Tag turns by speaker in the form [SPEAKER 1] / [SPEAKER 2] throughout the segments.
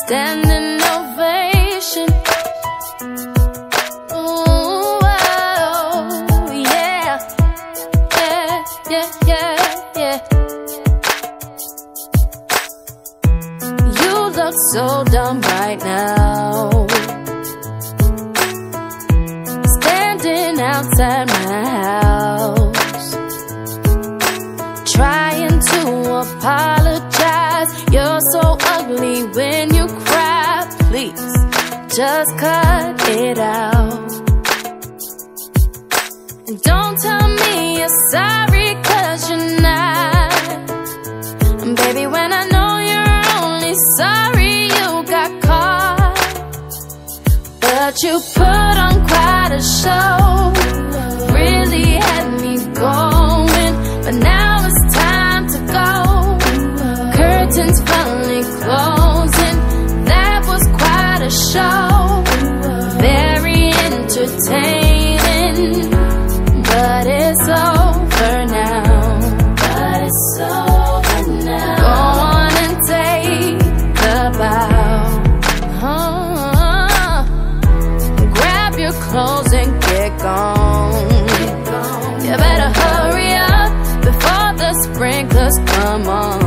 [SPEAKER 1] standing ovation. Ooh, oh, yeah, yeah, yeah, yeah, yeah. You look so dumb right now, standing outside my house, trying to apologize. You're so ugly when you cry. Please, just cut it out. And don't tell me you're sorry, 'cause you're not. And baby, when I know you're only sorry you got caught, but you put on quite a show, really had me going. But now it's time to go, curtains finally closing. That was quite a show, very entertaining, but it's over now. But it's over now. Go on and take a bow. Grab your clothes and get gone. You better hurry up before the sprinklers come on.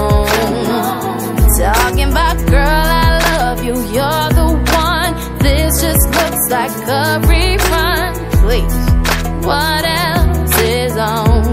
[SPEAKER 1] Talking about, girl, I love you, you're the one. This just looks like a rerun. Please, what else is on?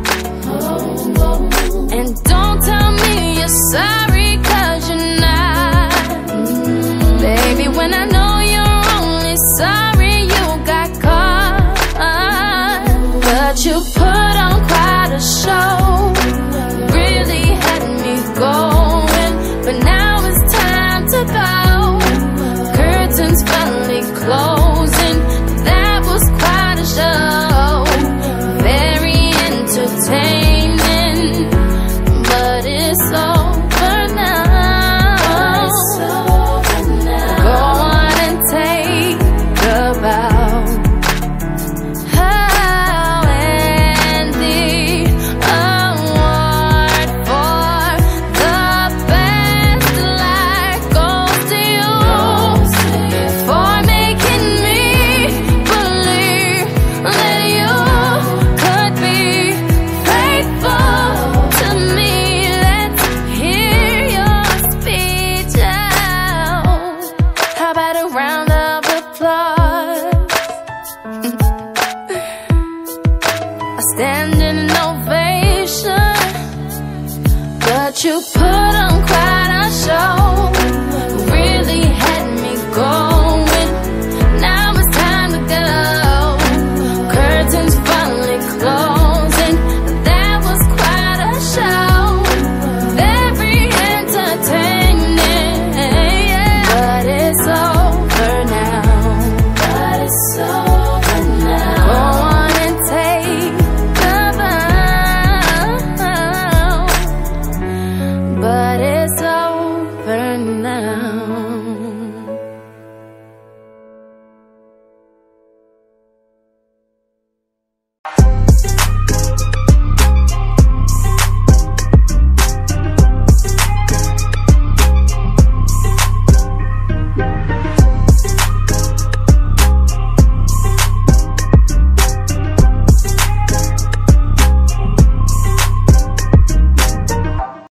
[SPEAKER 1] And don't tell me you're sorry, 'cause you're not. Baby, when I know you're only sorry you got caught, but you put on quite a show, really had me going. But now it's time to go, curtains finally closing. That was quite a show, very entertaining, but it's over now. Go on and take a bow. And the award for the best life goes to you, for making me believe that you could be faithful to me. Let's hear your speech out. How about a round of applause? A standing ovation, but you